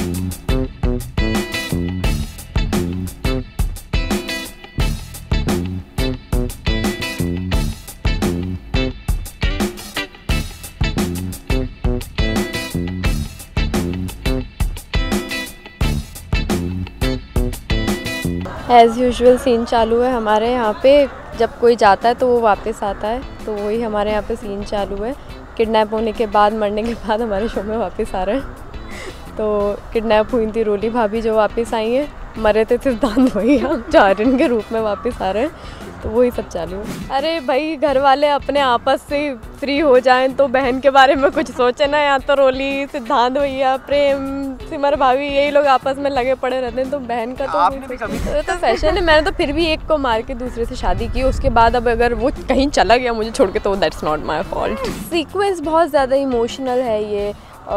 As usual scene चालू है हमारे यहाँ पे। जब कोई जाता है तो वो वापस आता है, तो वही हमारे यहाँ पे सीन चालू है। किडनैप होने के बाद, मरने के बाद हमारे शो में वापस आ रहे हैं। तो किडनैप हुई थी रोली भाभी जो वापस आई हैं, मरे थे सिद्धांत भैया चारण के रूप में वापस आ रहे हैं, तो वही सब चालू है। अरे भाई, घर वाले अपने आपस से फ्री हो जाएं तो बहन के बारे में कुछ सोचे ना। यहाँ तो रोली, सिद्धांत भैया, प्रेम, सिमर भाभी, यही लोग आपस में लगे पड़े रहते हैं, तो बहन का तो फैशन है। मैंने तो फिर भी एक को मार के दूसरे से शादी की, उसके बाद अब अगर वो कहीं चला गया मुझे छोड़ के तो that's not my fault. Sequence बहुत ज़्यादा इमोशनल है ये।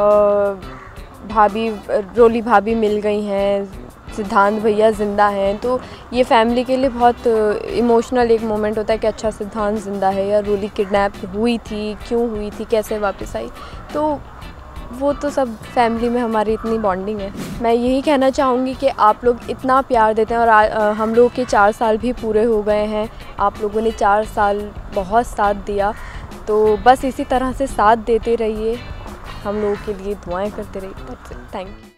भाभी, रोली भाभी मिल गई हैं, सिद्धांत भैया ज़िंदा हैं, तो ये फैमिली के लिए बहुत इमोशनल एक मोमेंट होता है कि अच्छा सिद्धांत ज़िंदा है, या रोली किडनैप हुई थी, क्यों हुई थी, कैसे वापस आई। तो वो तो सब फैमिली में हमारी इतनी बॉन्डिंग है। मैं यही कहना चाहूँगी कि आप लोग इतना प्यार देते हैं, और हम लोग के 4 साल भी पूरे हो गए हैं। आप लोगों ने 4 साल बहुत साथ दिया, तो बस इसी तरह से साथ देते रहिए, हम लोगों के लिए दुआएं करते रहिए। Thank you.